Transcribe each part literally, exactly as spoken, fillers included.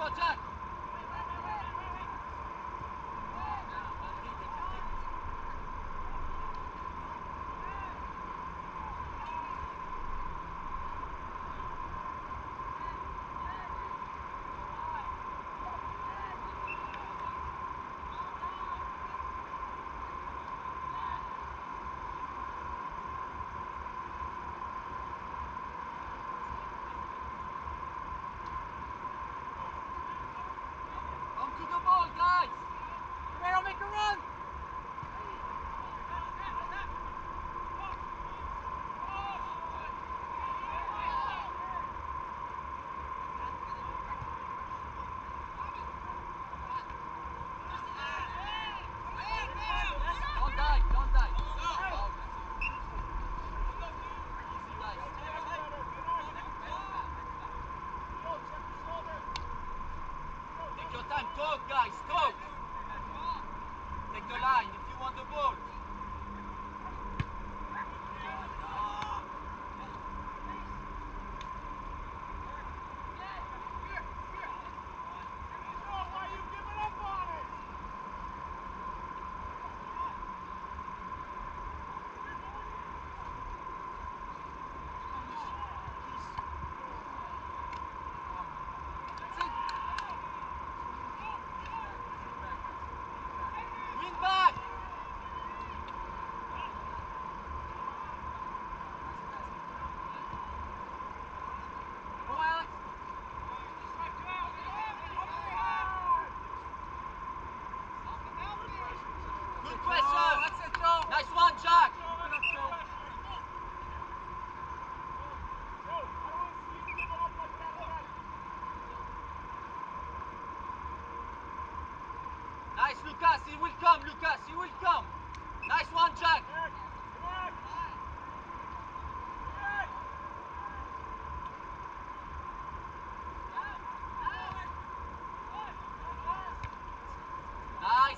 go, Jack. Come to the ball, guys. Romero, make a run. Don't die, don't die. Out. Easy, guys. Take your time, talk, guys, talk. Take the line if you want the ball. Win back. Come on, Alex. Good pressure. That's it, Joe. Nice one, Jack. Nice, Lucas. He will come, Lucas. He will come. Nice one, Jack. Nice.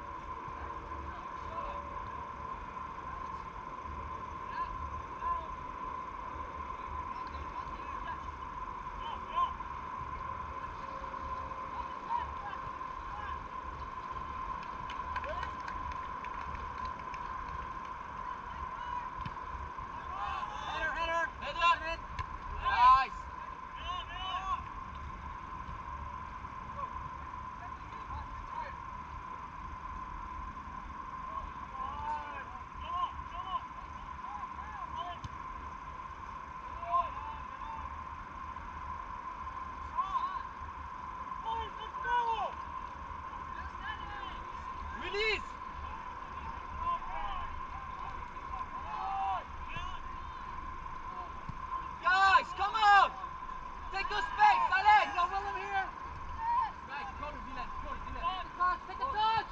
Header, header. Header. Nice. Release. Guys, come on. Take the space, Alex. No problem here. Guys, go to Dylan. Go to Dylan. Take a touch. Take a touch.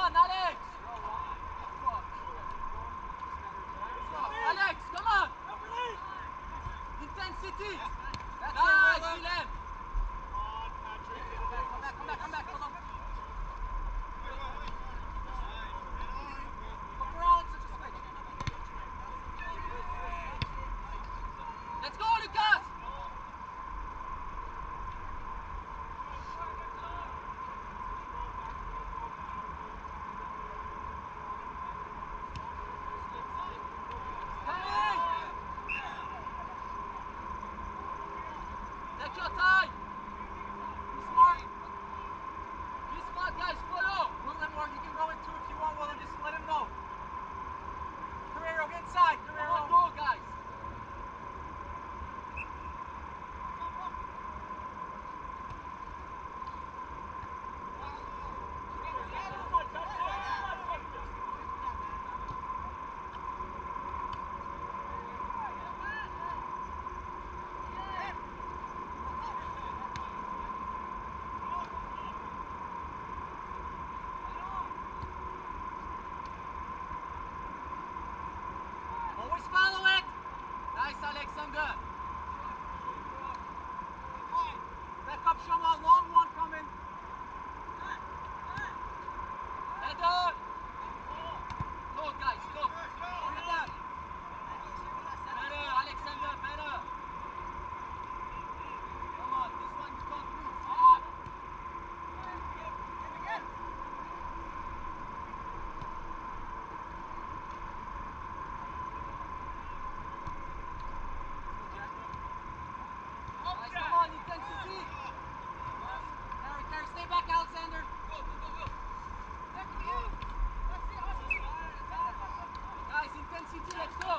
on, Alex! Alex, come on! Intensity! That's nice, Willem! Come back, come back, come back, hold on. Go for Alex, such a switch. Let's go, Lucas! Take your time. Be smart. Be smart, guys. Follow. Willem, or you can go in two if you want, Willem. Just let him know. Carrero, get inside. Carrero, go, guys. Always follow it. Nice, Alexander. Back up, Shoma. Long one coming. Header. Go, guys. Go. Bring it down. Better, Alexander. Better. Come on. This one you can't lose. On. Nice, come on, intensity. Carry, carry, stay back, Alexander. Go, go, go, go. Back to you. Guys, intensity, let's go.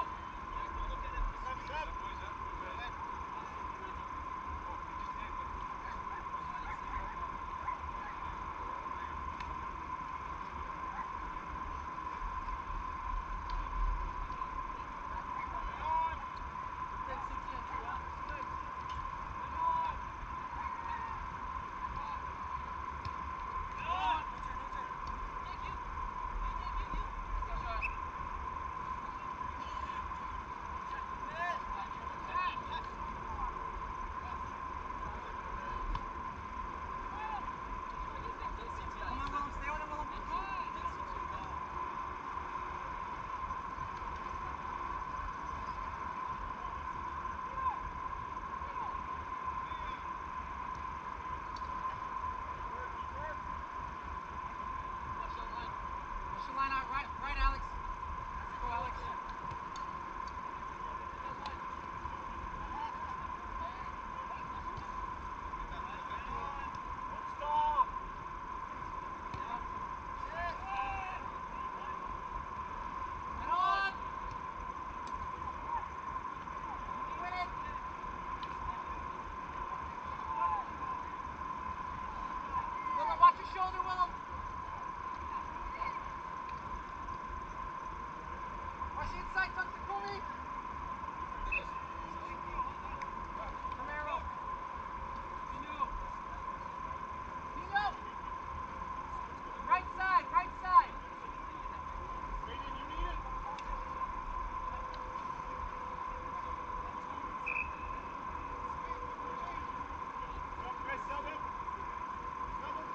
Line out, right, right, Alex. Go, Alex. Stop. Get on. Win it. Willem, watch your shoulder, Willem. Watch the inside, tuck the Kumi. Romero. Pino. Pino. Right side, right side. Brayden, you need it. Go, Chris, sub him. Sub him.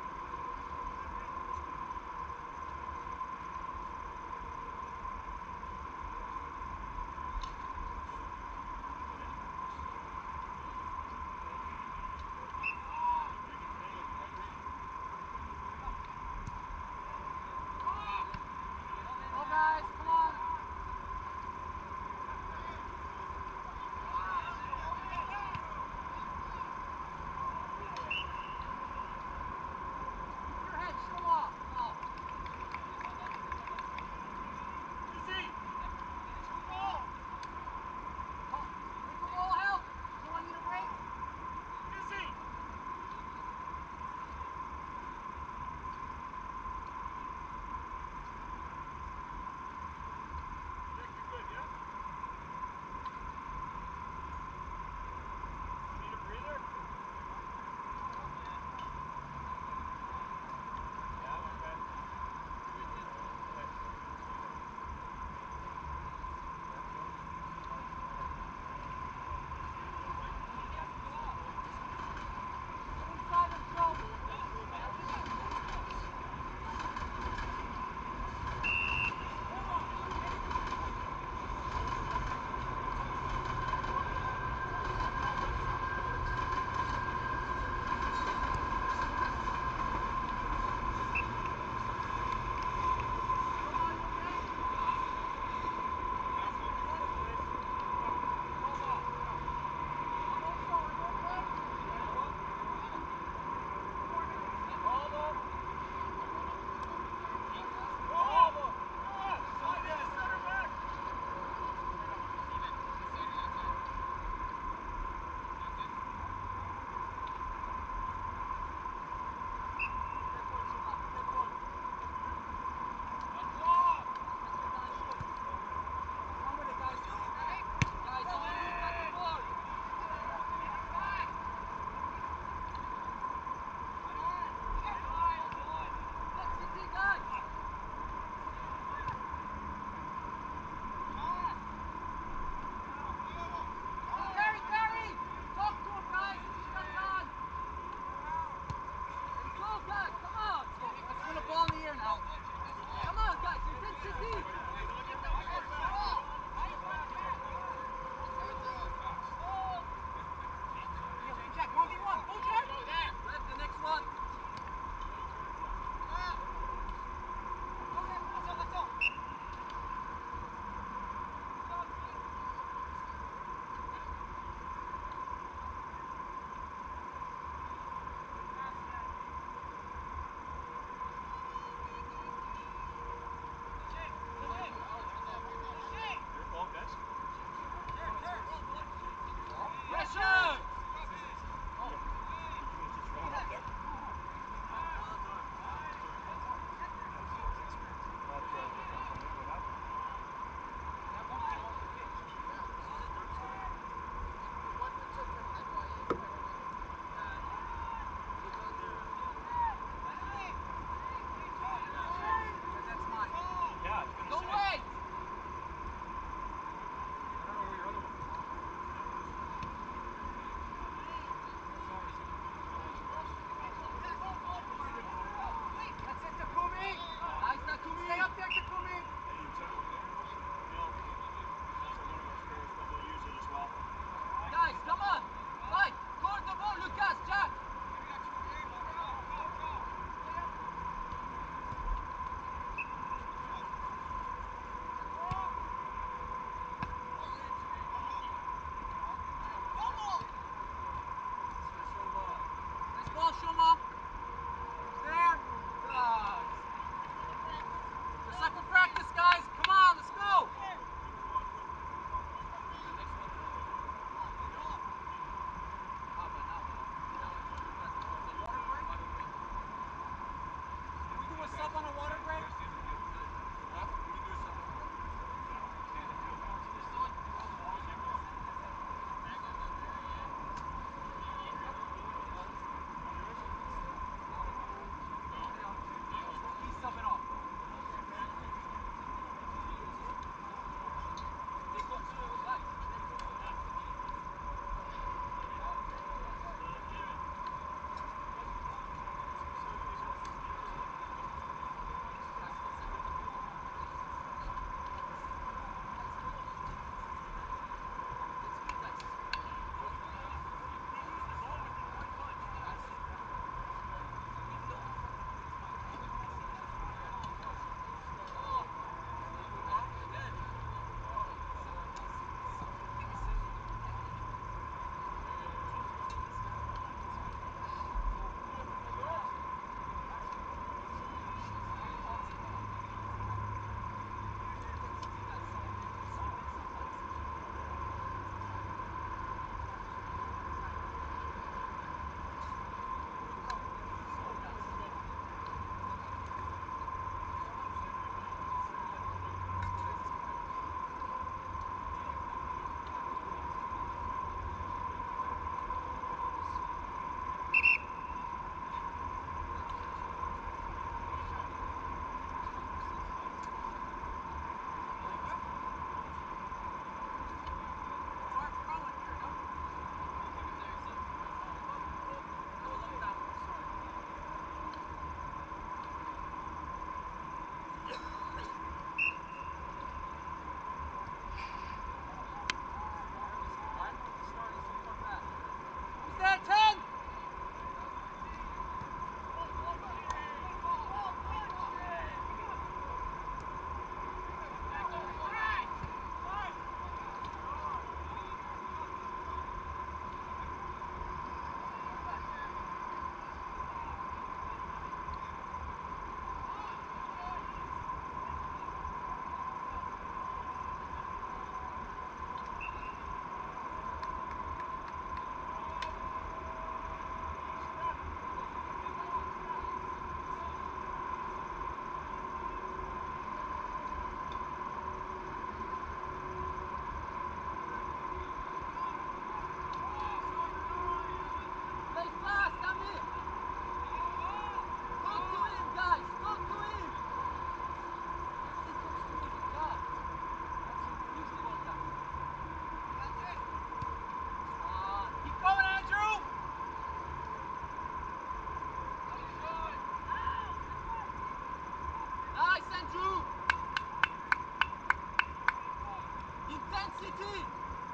Intensity!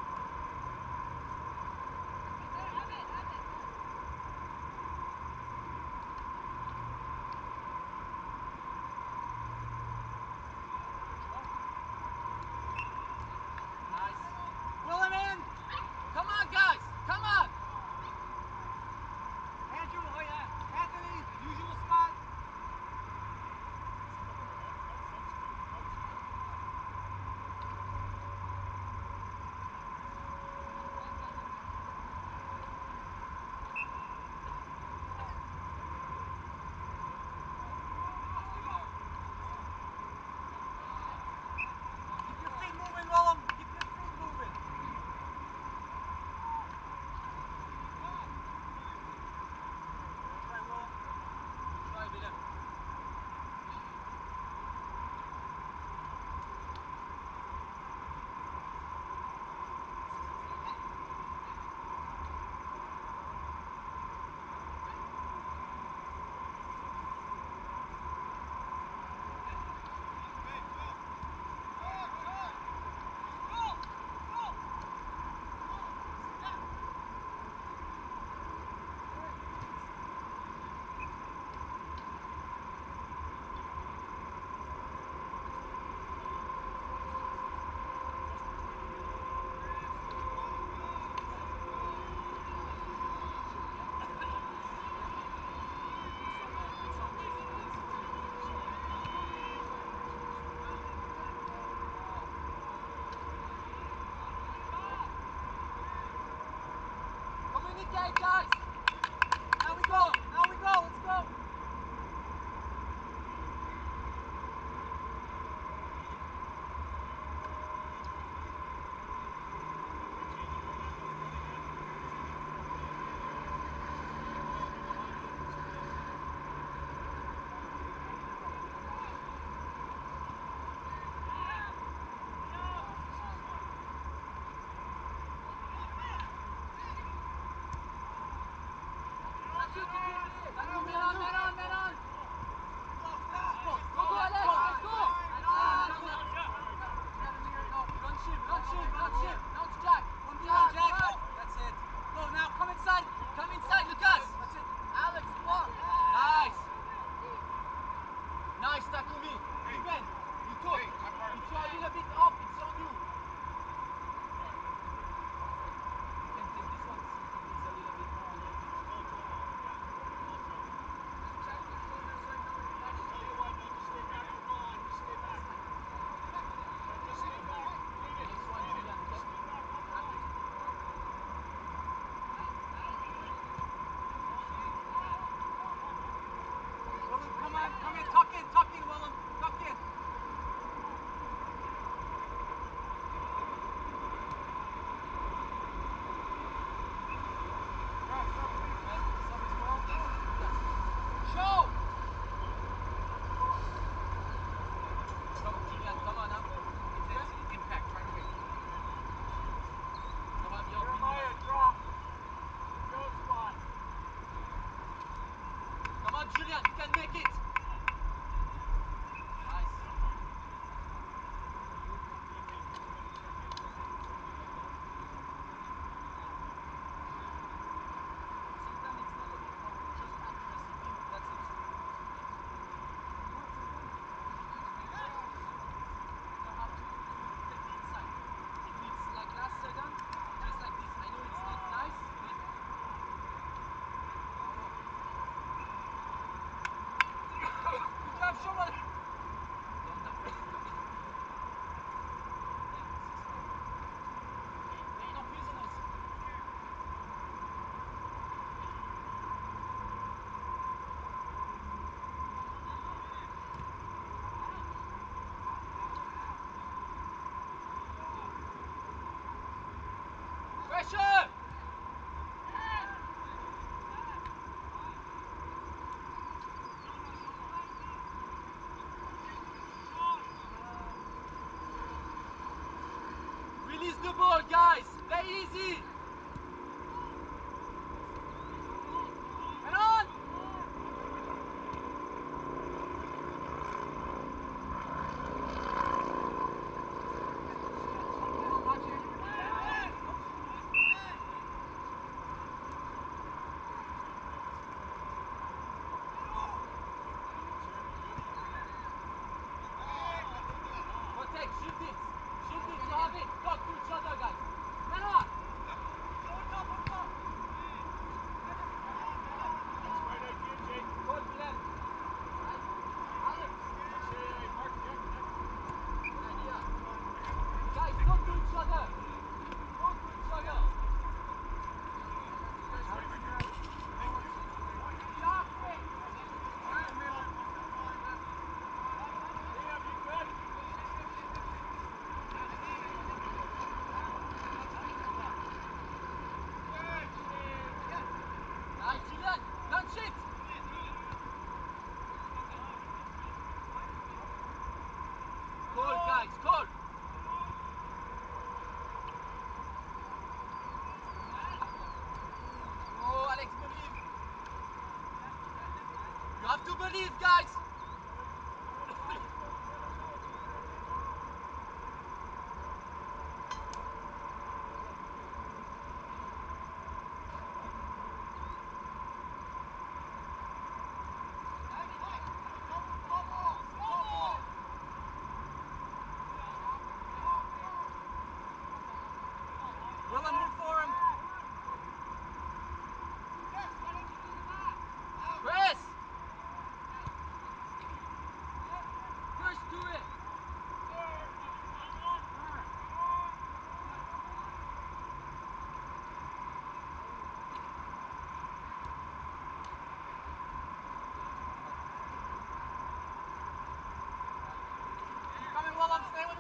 Nice. Pull him in! Come on, guys! Come on! Andrew, oh yeah. Anthony, usual spot. Keep your feet moving, Willem. Keep your feet moving. Try, Willem. Try, Willem. Communicate, guys! Now we go! Now we go! Let's go! Man on, man on, man on! Go, go, Alex! Go! Launch him, launch him, launch him! Launch Jack! One v one, Jack! That's it. Go now, come inside! Come inside, Lucas! That's it. Alex, block! Nice! Nice, Takumi! Ruben, you took! If you're a little bit off, it's on you! You can take this one, see if it needs a little bit more. Willem, come on, come in, tuck in, tuck in, Willem, tuck in. Show! Come on, Julian, come on, huh? Intensity, impact, right away. Come on, yo, Jeremiah, drop. Go spot. Come on, Julian, you can make it. Nice. Sometimes it's not a bit more, just accuracy. That's it. You don't have to, to take the inside. If it's like last second, just like this. I know it's not nice, but good job, Shomal! Don't have to. No prisoners. Pressure! Release the ball, guys! Very easy! And on! Come on, Take, shift it. Shift it, you have it. Talk to each other, guys. Men on. Good, Glenn. Alex. Good idea. Guys, talk to each other. Talk to each other. Nice, Julian. Don't shit. Call, guys, call. Oh, Alex, believe. You have to believe, guys. Willen, move for him. Chris! Chris, do it! Coming, Willen, stay with him.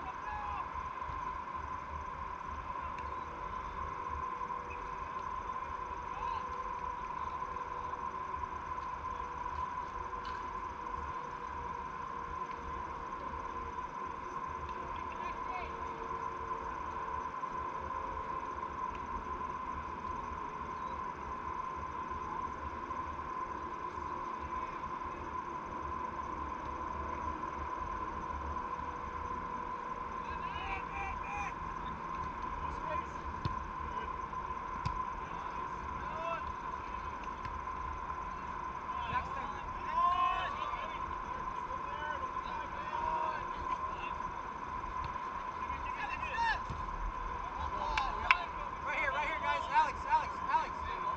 Right here, right here, guys. Alex, Alex, Alex.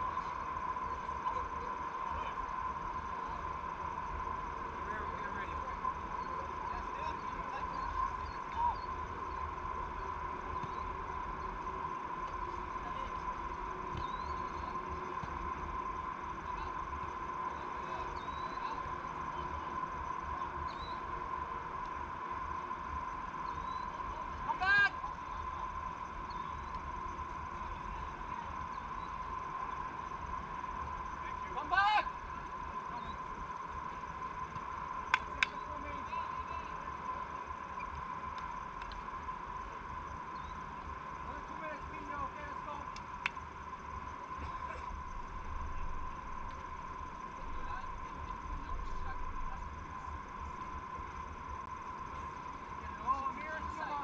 We're, we're ready. Come back! Come back! Another two minutes, Pino. Okay, let's go. Oh, Amir and Suma.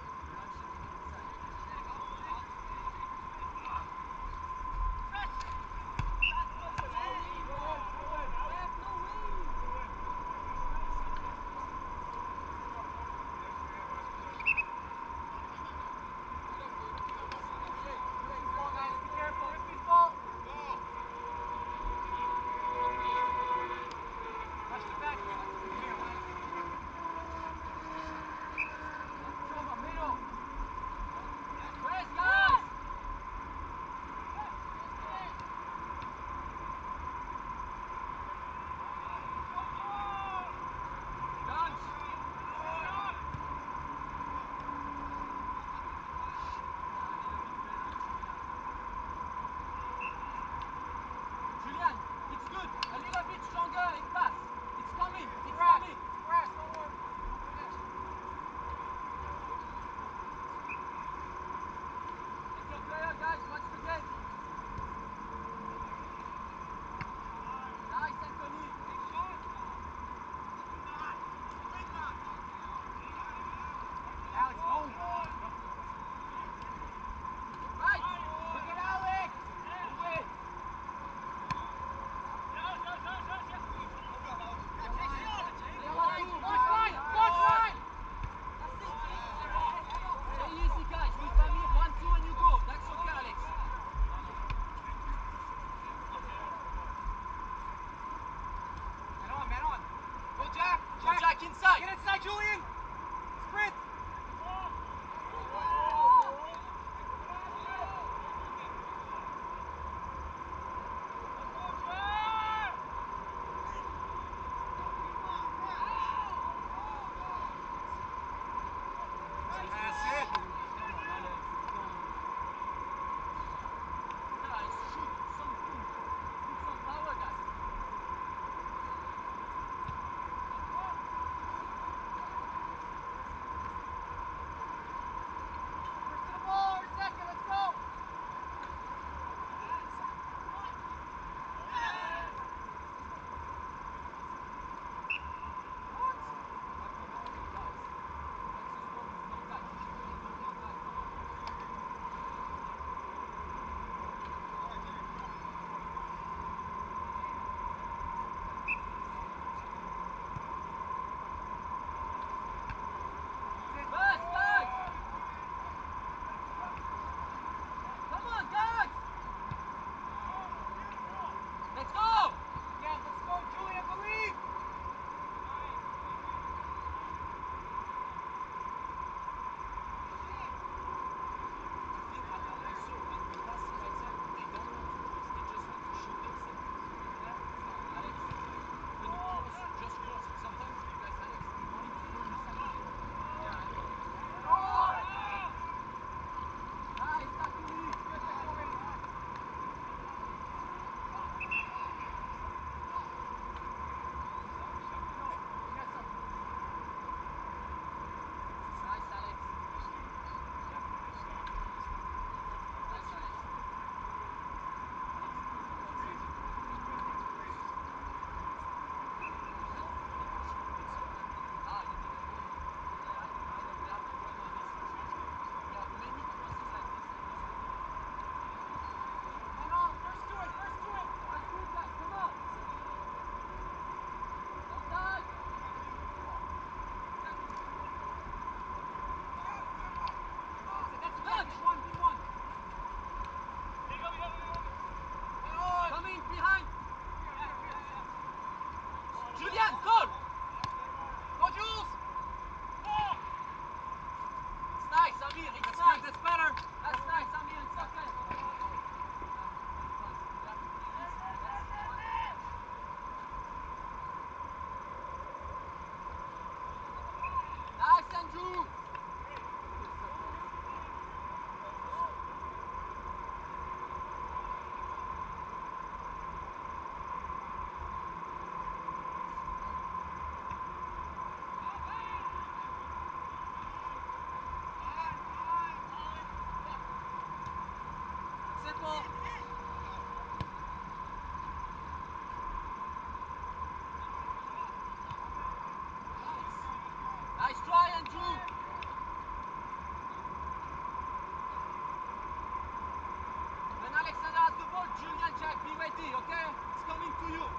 Julian, it's good. A little bit stronger in pass. It's coming. It's coming. Press, don't worry. It's your player, guys. Watch the game. Nice, Anthony. Alex, go. Right. Look at Alex. Move it. Stay alive. go. Nice try, Andrew. When Alexander has the ball, Julian, Jack, be ready, okay? It's coming to you.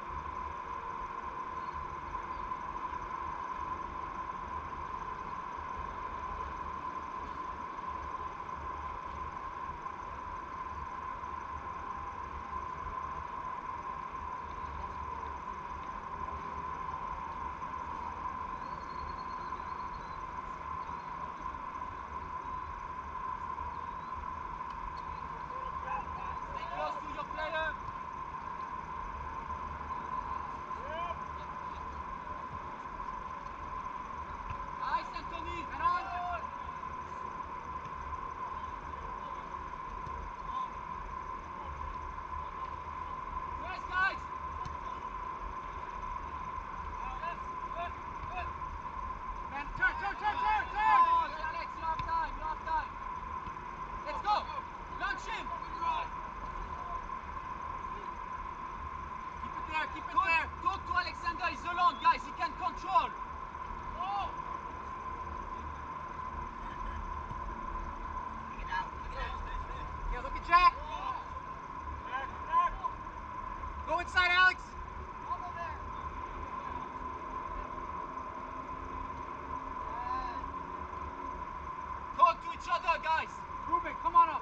Close to your player. Nice, Anthony. Head on. Nice, guys. Man, turn, turn, turn, turn, turn. Oh, Alex, you have time. You have time. Let's go. Launch him. Keep it there, keep it there. Talk to Alexander, he's alone, guys, he can control. Oh. Yeah, look at Jack. Go inside, Alex. Talk to each other, guys. Ruben, come on up.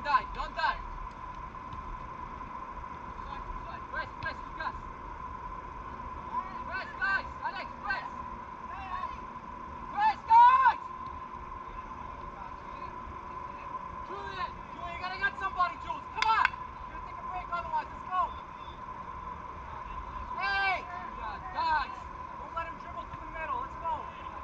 dive, don't dive. Press, press, Lucas. Press, guys. Alex, press. Press, guys. Julian, Julian, you gotta get somebody, Jules. Come on. You're gonna take a break otherwise. Let's go. Hey, guys. Don't let him dribble through the middle. Let's go.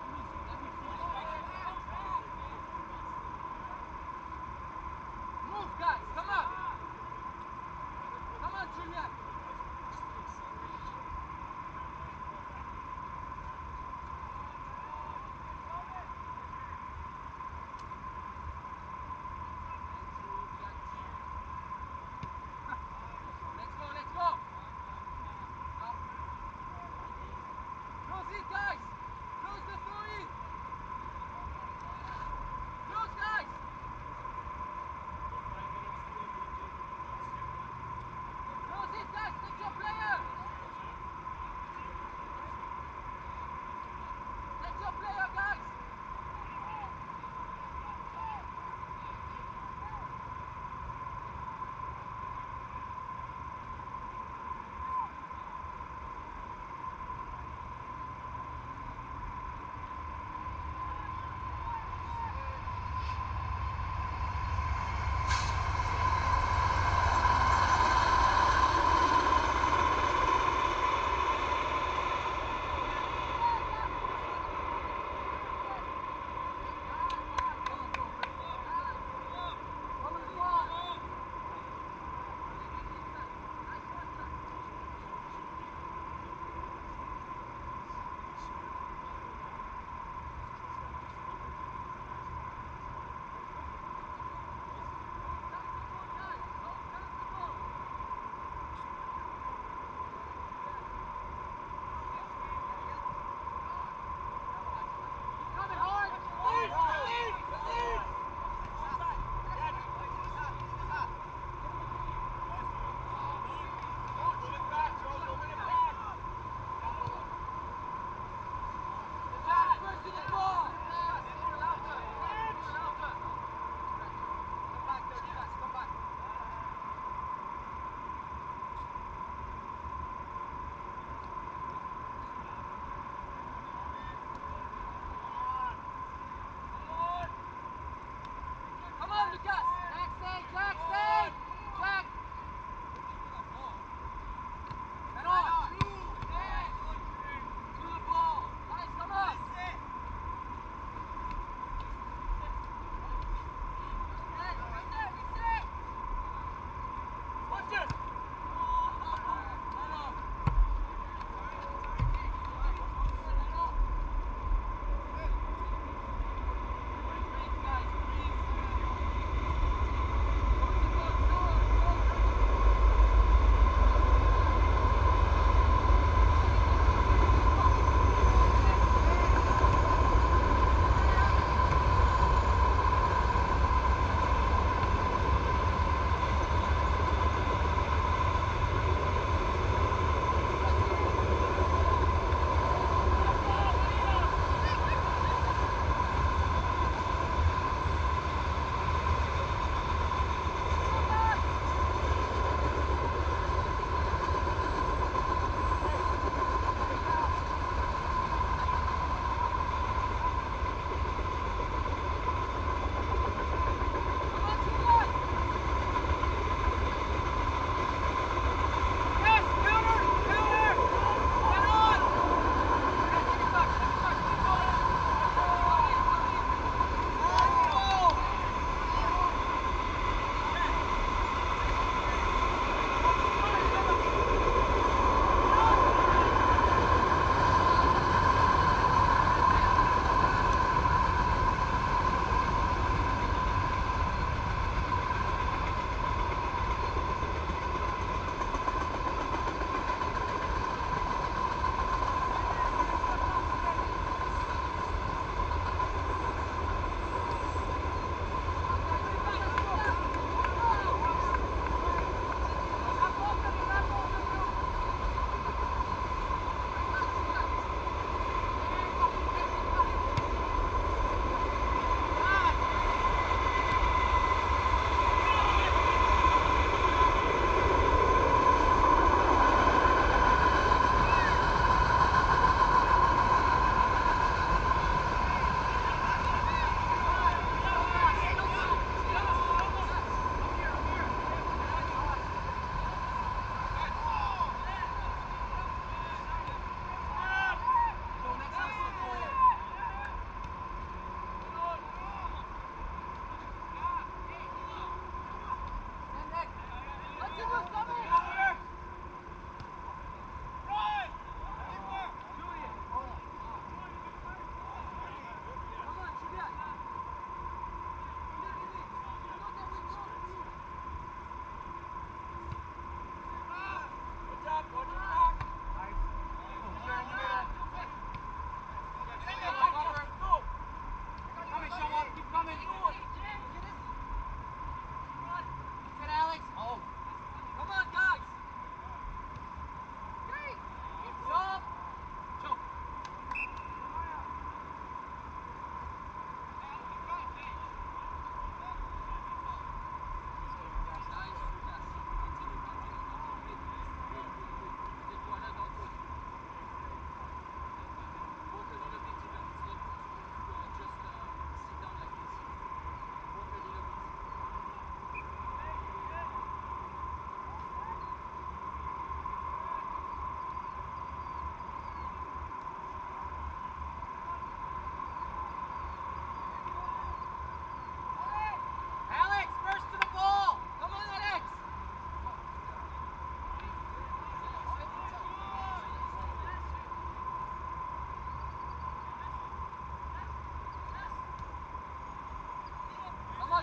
Move, guys. Come on. Come on, Julian. Let's go, let's go. Close it, guys. Close the three. Close, guys.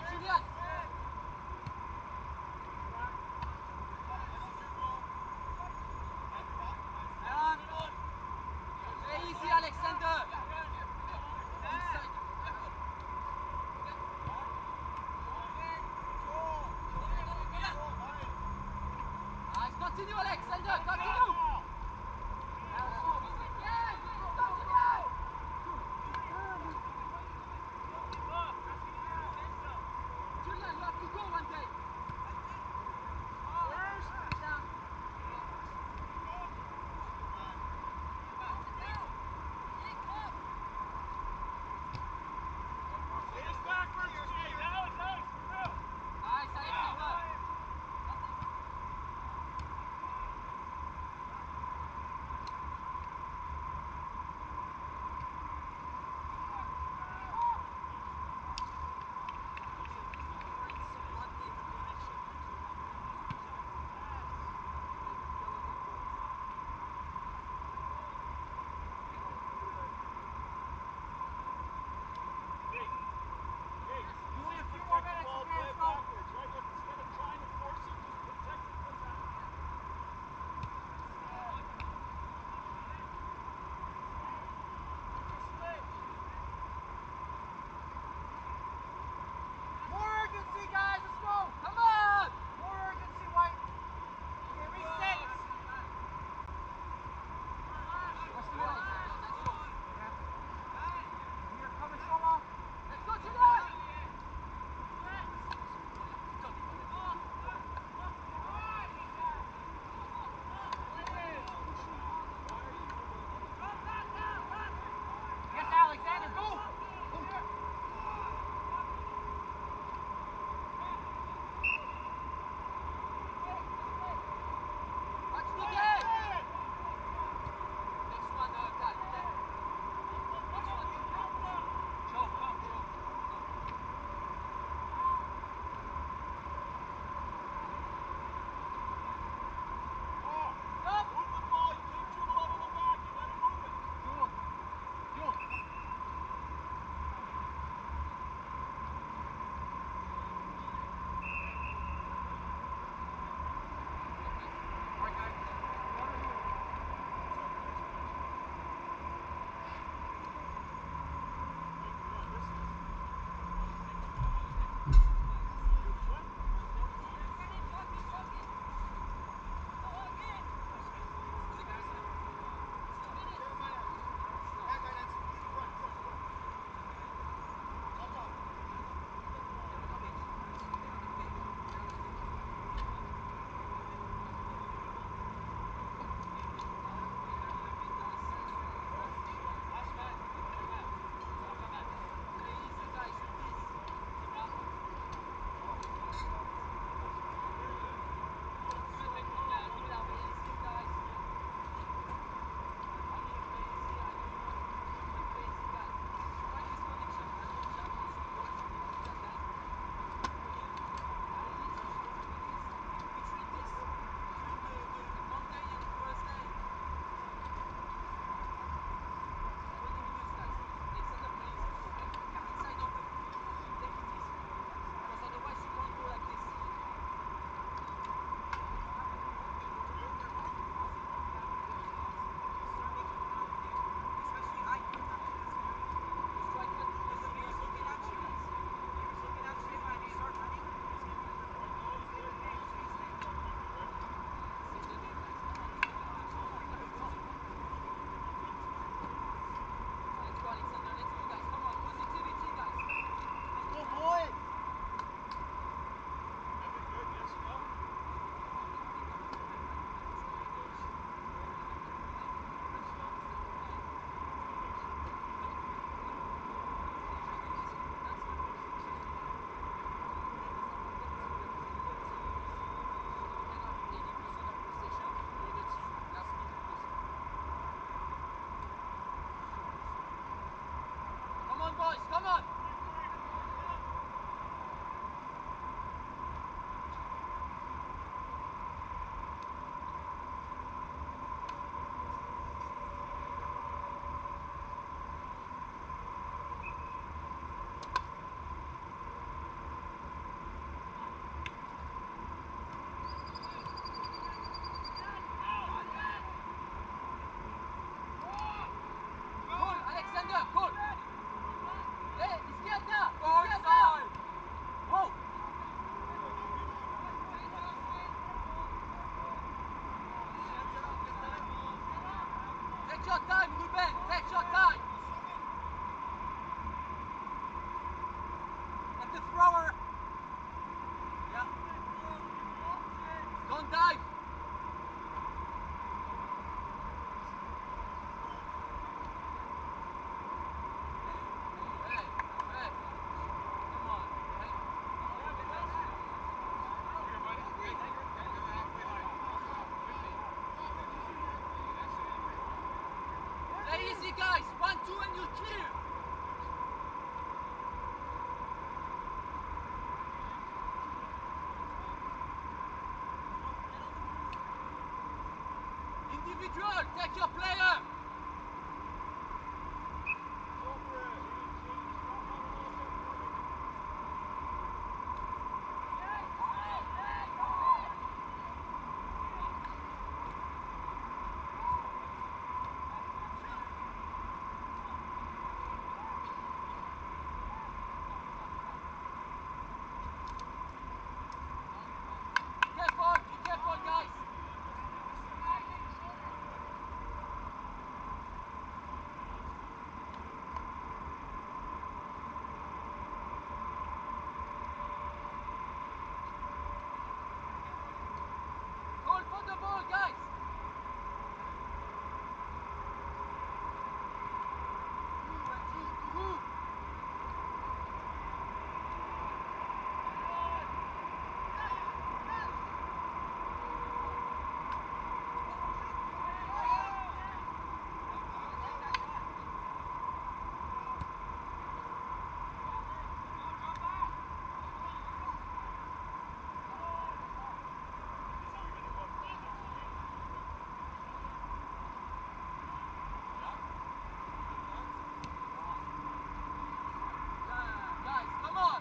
Julian. Very easy, Alexander. Inside. Nice. Continue, Alexander. Continue. Yeah, continue. Julian, you have to go one day. Down. Nice, Alexander. your time, Ruben. Take your time. Let the thrower. Yeah. Don't dive. Hey, hey. Come on. Hey. Stay easy, guys. One, two, and you're clear. Individual, take your player. Careful, be careful, guys. Call for the ball, guys. Guys, come on.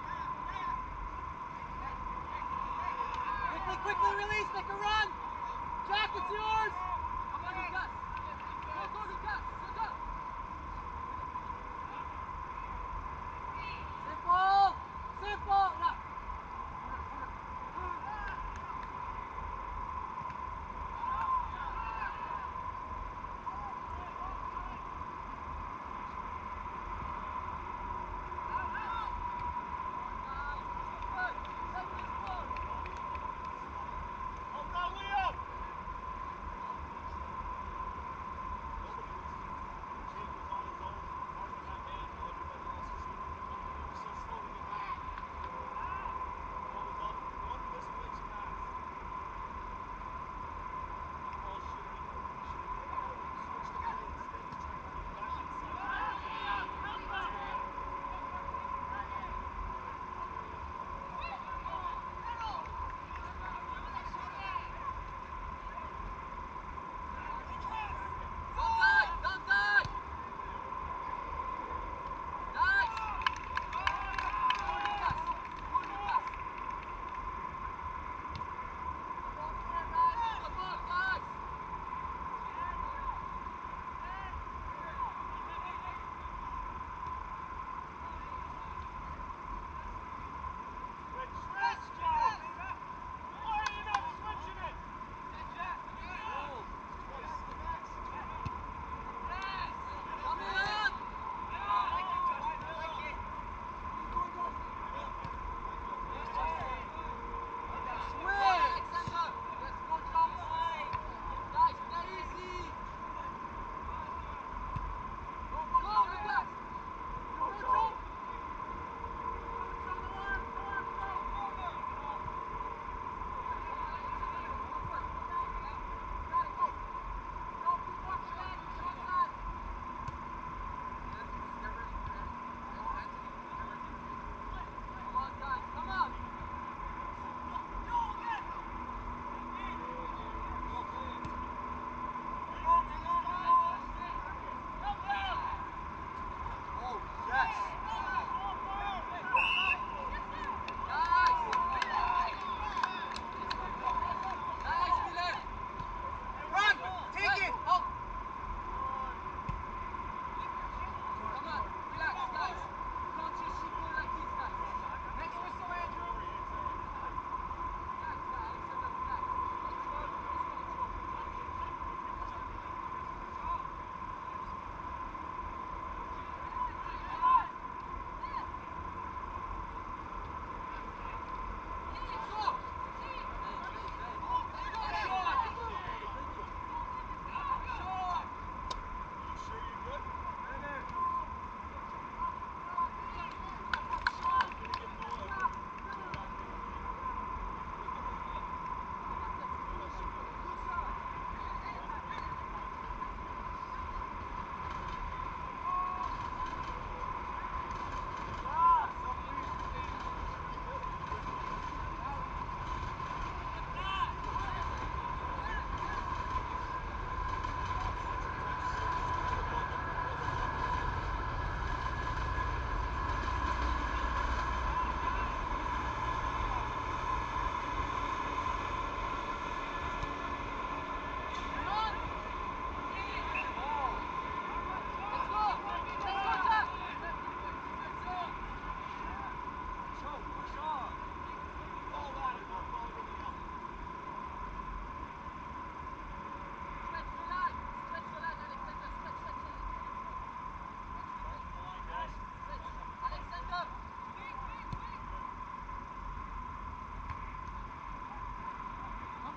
Quickly, quickly release, make a run. Jack, it's yours. Come on, Lucas. Go, go, Lucas. Go, go. Simple. Simple. Yeah.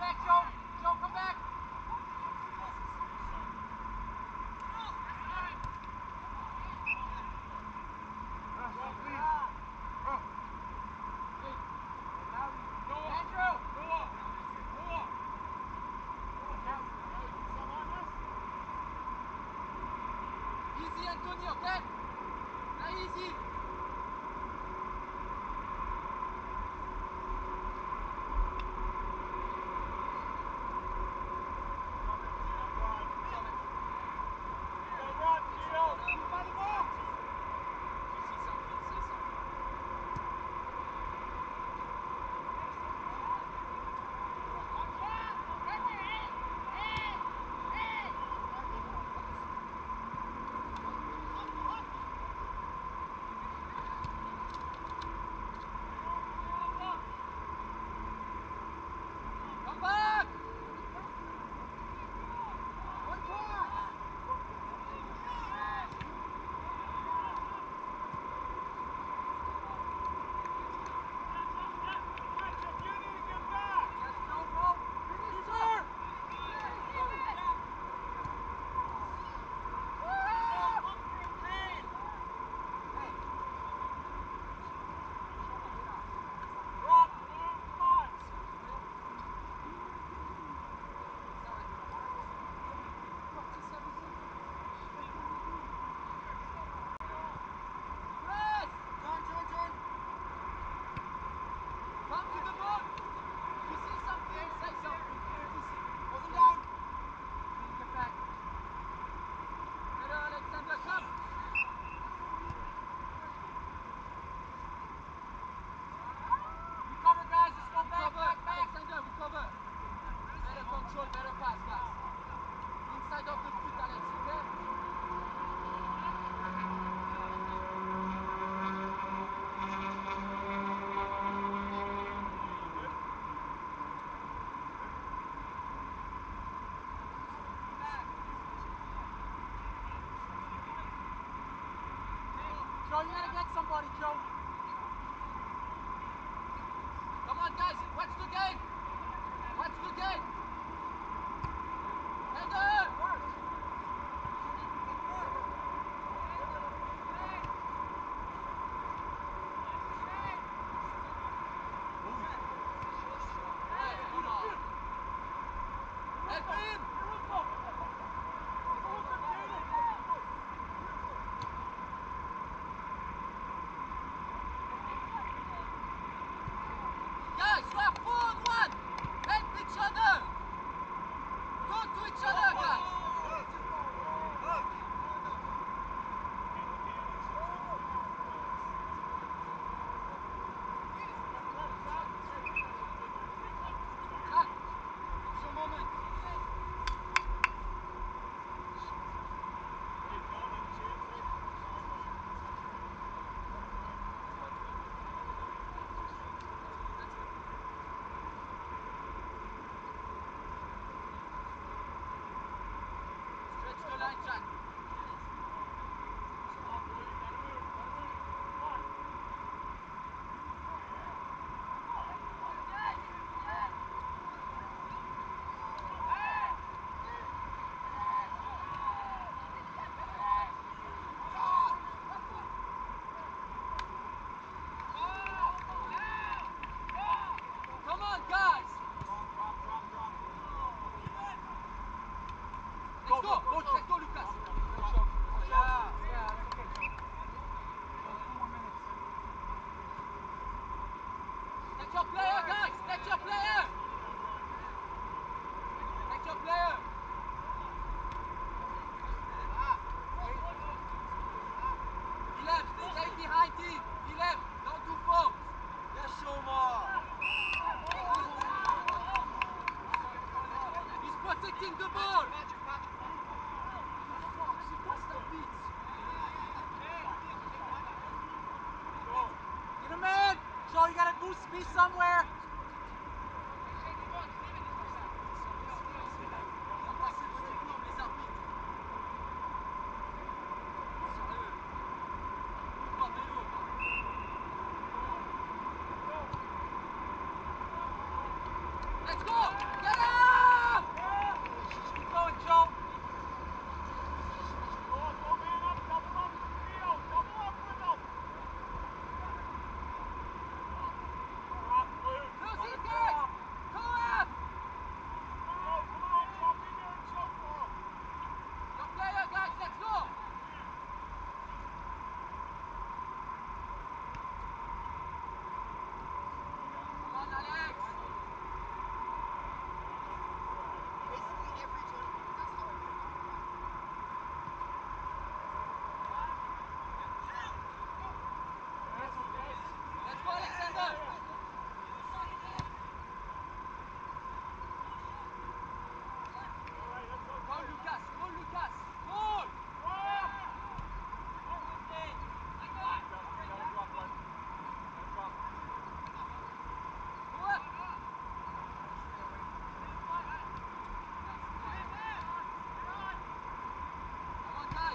back, Joe. Joe, come back. Easy, Antonio, okay? Now easy. Come back! One pass! Yes, Joe, bro. Finisher! Come to the boat! You see something, say something. Hold him down. Get back. Better, Alexander, come. We cover, guys. Just go back, back, back. Alexander, we cover. Better control, better pass, guys. Inside of the foot, Alex, okay? Joe, you gotta get somebody, Joe. Come on, guys. Watch the game. Watch the game. Header! Hey, come on. Help him! Guys, you are four on one! Help each other! Go to each other, guys! Jack, it's your moment. Stretch the line, Jack. Come on, guys! Let's go! Go, let's go, Lucas! Yeah, yeah, it's okay, Joe. Two more minutes. Take your player, guys! Take your player! Take your player! He left, stay behind him! He left, don't do fault! Yes, Shoma! He's protecting the ball! Get him in! Joe, you gotta boost me somewhere! Let's go! Get up! Keep going, Joe. Lucy, guys! Go up! Go player, guys, let's go! Come on, Alex! Basically every tournament, that's how I do it. Let's go, Alexander! Go, Lucas! Go, Lucas! Go! Go up! Come on, guys!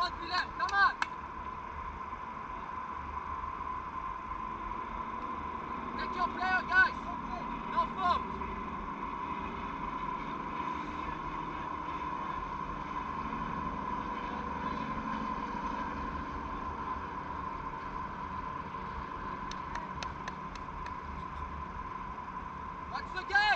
on, Willem, come on! Take your player, guys! No fault! What's the game?